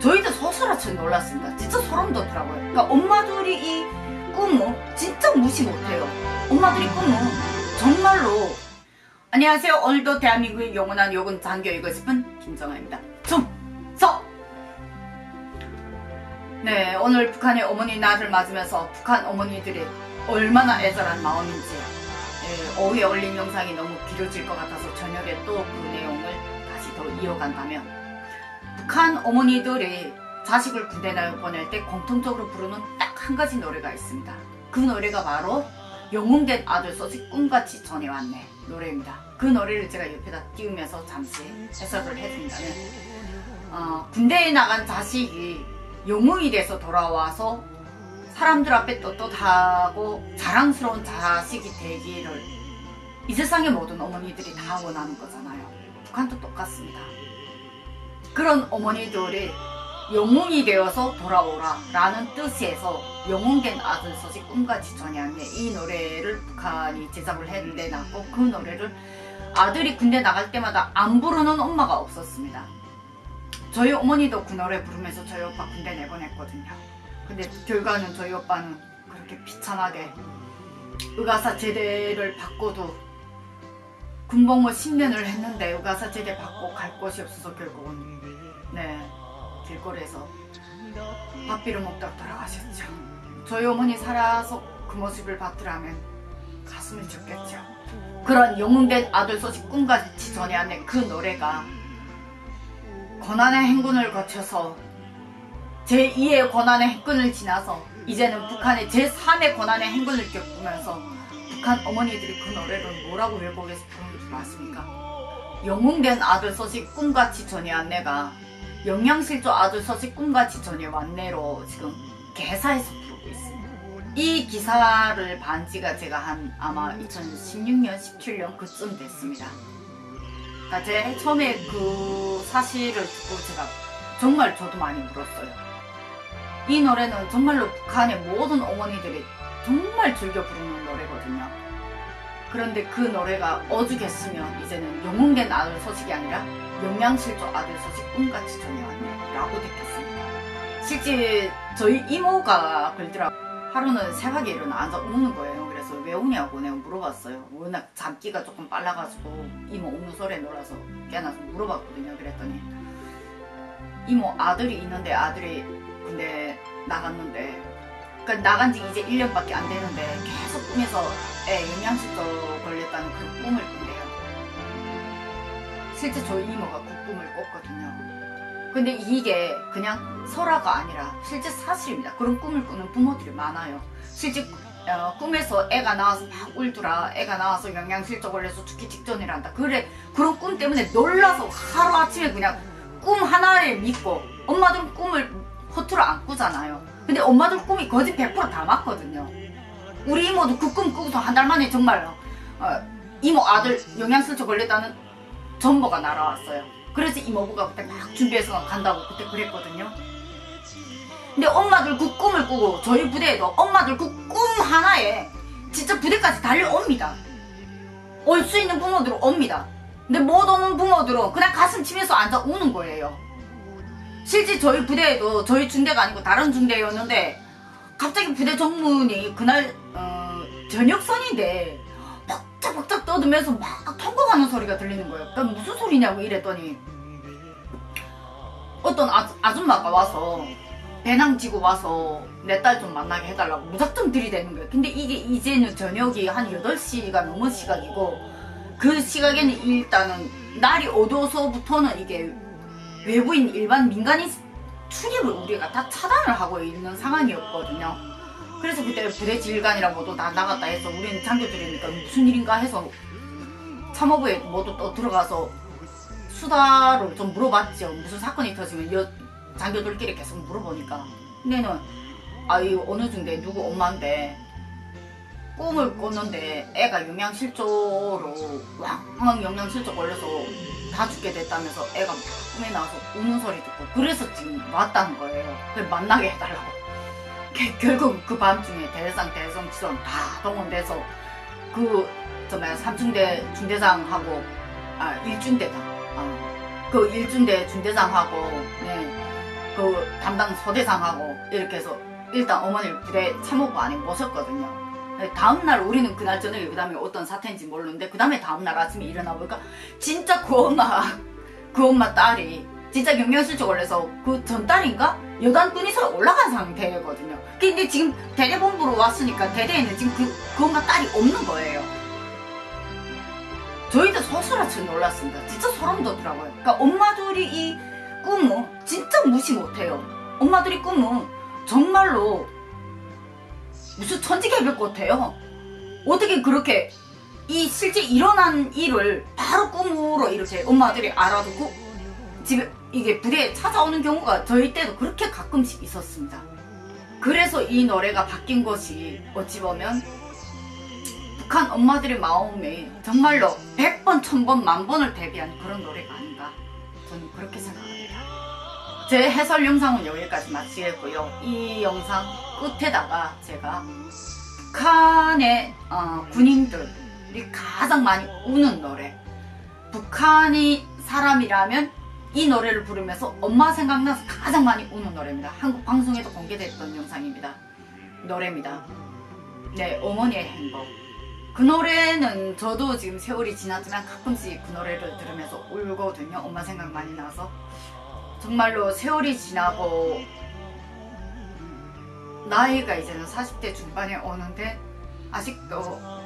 저희도 소스라쳐 놀랐습니다. 진짜 소름 돋더라고요. 그러니까 엄마들이 이 꿈을 진짜 무시 못해요. 엄마들이 꿈은 정말로. 안녕하세요. 오늘도 대한민국의 영원한 요군 장교이고 싶은 김정아입니다. 충성! 네, 오늘 북한의 어머니 날을 맞으면서 북한 어머니들이 얼마나 애절한 마음인지 오후에 올린 영상이 너무 길어질 것 같아서 저녁에 또 그 내용을 다시 더 이어간다면, 북한 어머니들이 자식을 군대 보낼 때 공통적으로 부르는 딱 한 가지 노래가 있습니다. 그 노래가 바로 영웅된 아들 소식 꿈같이 전해왔네 노래입니다. 그 노래를 제가 옆에다 띄우면서 잠시 해석을 해준다면, 군대에 나간 자식이 영웅이 돼서 돌아와서 사람들 앞에 떳떳하고 자랑스러운 자식이 되기를 이 세상의 모든 어머니들이 다 원하는 거잖아요. 북한도 똑같습니다. 그런 어머니들이 영웅이 되어서 돌아오라 라는 뜻에서 영웅된 아들 소식 꿈같이 전해왔네, 이 노래를 북한이 제작을 했는데 났고, 그 노래를 아들이 군대 나갈 때마다 안 부르는 엄마가 없었습니다. 저희 어머니도 그 노래 부르면서 저희 오빠 군대 내보냈거든요. 근데 결과는 저희 오빠는 그렇게 비참하게 의가사 제대를 받고도 군복무 10년을 했는데 의가사 제대 받고 갈 곳이 없어서 결국은 길거리에서 밥 비려 먹다가 돌아가셨죠. 저희 어머니 살아서 그 모습을 봤더라면 가슴이 쳤겠죠. 그런 영웅된 아들 소식 꿈같이 전해왔네, 그 노래가 고난의 행군을 거쳐서 제2의 고난의 행군을 지나서 이제는 북한의 제3의 고난의 행군을 겪으면서 북한 어머니들이 그 노래를 뭐라고 외국에서 부르는 줄 아십니까? 영웅된 아들 소식 꿈같이 전해왔네가 영양실조 아들 소식 꿈같이 전해왔네로 지금 개사에서 부르고 있습니다. 이 기사를 반 지가 제가 아마 2016년 17년 그쯤 됐습니다. 그러니까 제 처음에 그 사실을 듣고 제가 정말 저도 많이 울었어요. 이 노래는 정말로 북한의 모든 어머니들이 정말 즐겨 부르는 노래거든요. 그런데 그 노래가 오죽했으면 이제는 영웅된 아들 소식이 아니라 영양실조 아들 소식 꿈같이 전해왔네 라고 느꼈습니다. 실제 저희 이모가 그러더라고요. 하루는 새벽에 일어나 앉아 우는 거예요. 그래서 왜 우냐고 내가 물어봤어요. 워낙 잠기가 조금 빨라가지고 이모 우는 소리에 놀라서 깨어나서 물어봤거든요. 그랬더니 이모 아들이 있는데 아들이 근데 나갔는데, 그러니까 나간 지 이제 1년밖에 안 되는데 계속 꿈에서 영양실조 걸렸다는 그런 꿈을 꾼대요. 실제 저희 이모가 그 꿈을 꿨거든요. 근데 이게 그냥 설화가 아니라 실제 사실입니다. 그런 꿈을 꾸는 부모들이 많아요. 실제 꿈에서 애가 나와서 막 울더라. 애가 나와서 영양실조 걸려서 죽기 직전이란다. 그래, 그런 꿈 때문에 놀라서 하루아침에 그냥 꿈 하나를 믿고, 엄마들은 꿈을 허투루 안 꾸잖아요. 근데 엄마들 꿈이 거짓 100% 다 맞거든요. 우리 이모도 그 꿈 꾸고서 한 달 만에 정말 이모 아들 영양실조 걸렸다는 정보가 날아왔어요. 그래서 이모부가 그때 막 준비해서 간다고 그때 그랬거든요. 근데 엄마들 그 꿈을 꾸고, 저희 부대에도 엄마들 그 꿈 하나에 진짜 부대까지 달려옵니다. 올 수 있는 부모들은 옵니다. 근데 못 오는 부모들은 그냥 가슴 치면서 앉아 우는 거예요. 실제 저희 부대에도 저희 중대가 아니고 다른 중대였는데 갑자기 부대 정문이 그날 저녁선인데 벅짝벅짝 떠들면서 막 통곡하는 소리가 들리는 거예요. 그러니까 무슨 소리냐고 이랬더니 어떤 아줌마가 와서 배낭 지고 와서 내 딸 좀 만나게 해달라고 무작정 들이대는 거예요. 근데 이게 이제는 저녁이 한 8시가 넘은 시각이고, 그 시각에는 일단은 날이 어두워서부터는 이게 외부인 일반 민간인 출입을 우리가 다 차단을 하고 있는 상황이었거든요. 그래서 그때 부대 지휘관이랑 모두 다 나갔다 해서 우리는 장교들이니까 무슨 일인가 해서 참모부에 모두 또 들어가서 수다를 좀 물어봤죠. 무슨 사건이 터지면 장교들끼리 계속 물어보니까. 근데는 이 어느 중대 누구 엄마인데 꿈을 꿨는데 애가 영양실조로 왕왕 영양실조 걸려서 다 죽게 됐다면서 애가 꿈에 나와서 우는 소리 듣고, 그래서 지금 왔다는 거예요. 그래서 만나게 해달라고. 결국 그 밤중에 대대장, 대성치전 다 동원돼서 그 3중대 중대장하고 1중대다. 그 1중대 중대장하고 그 담당 소대장하고 이렇게 해서 일단 어머니를 부대 참호부 안에 모셨거든요. 다음날 우리는 그날 저녁에 그 다음에 어떤 사태인지 모르는데 그 다음에 다음날 아침에 일어나 보니까 진짜 그 엄마 딸이 진짜 경련실조 걸려서 그 전딸인가? 여단꾼이 서로 올라간 상태거든요. 근데 지금 대대본부로 왔으니까 대대에는 지금 그 엄마 딸이 없는 거예요. 저희도 소스라쳐 놀랐습니다. 진짜 소름 돋더라고요. 그러니까 엄마들이 이 꿈은 진짜 무시 못해요. 엄마들이 꿈은 정말로 무슨 천지개벽 같아요. 어떻게 그렇게 이 실제 일어난 일을 바로 꿈으로 이렇게 엄마들이 알아두고 집에 이게 부대에 찾아오는 경우가 저희 때도 그렇게 가끔씩 있었습니다. 그래서 이 노래가 바뀐 것이 어찌 보면 북한 엄마들의 마음에 정말로 100번, 1000번, 10,000번을 대비한 그런 노래가 아닌가 저는 그렇게 생각합니다. 제 해설 영상은 여기까지 마치겠고요. 이 영상 끝에다가 제가 북한의 군인들이 가장 많이 우는 노래, 북한이 사람이라면 이 노래를 부르면서 엄마 생각나서 가장 많이 우는 노래입니다. 한국 방송에도 공개됐던 영상입니다. 노래입니다. 네, 어머니의 행복. 그 노래는 저도 지금 세월이 지났지만 가끔씩 그 노래를 들으면서 울거든요. 엄마 생각 많이 나서. 정말로 세월이 지나고 나이가 이제는 40대 중반에 오는데 아직도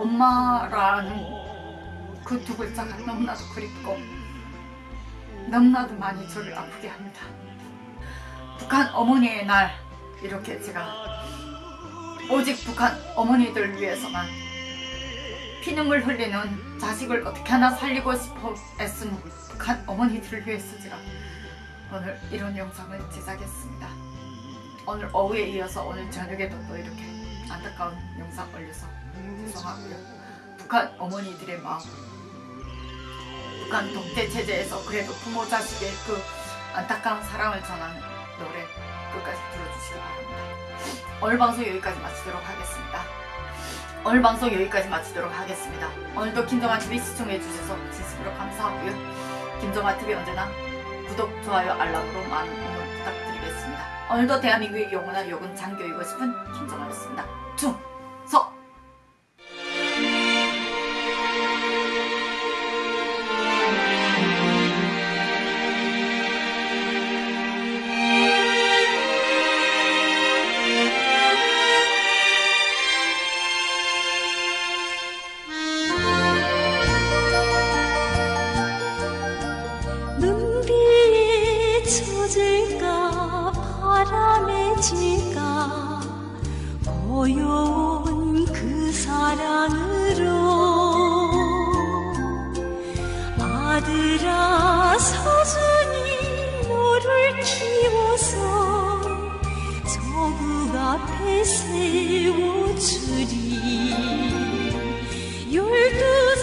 엄마라는 그 두 글자가 너무나도 그립고 너무나도 많이 저를 아프게 합니다. 북한 어머니의 날, 이렇게 제가 오직 북한 어머니들 위해서만 피눈물 흘리는 자식을 어떻게 하나 살리고 싶어 애쓰는 북한 어머니들을 위해서 제가 오늘 이런 영상을 제작했습니다. 오늘 오후에 이어서 오늘 저녁에도 또 이렇게 안타까운 영상 올려서 죄송하고요. 북한 어머니들의 마음, 북한 독재체제에서 그래도 부모 자식의 그 안타까운 사랑을 전하는 노래 끝까지 들어주시기 바랍니다. 오늘 방송 여기까지 마치도록 하겠습니다. 오늘도 김정아TV 시청해주셔서 진심으로 감사하고요. 김정아TV 언제나 구독, 좋아요, 알람으로 많은 응원 부탁드리겠습니다. 오늘도 대한민국의 영원한 역은 장교이고 싶은 김정아였습니다. 충성! 젖을까 바람에 질까 고요한 그 사랑으로 아들아 서준이 너를 키워서 저그 앞에 세워주리 12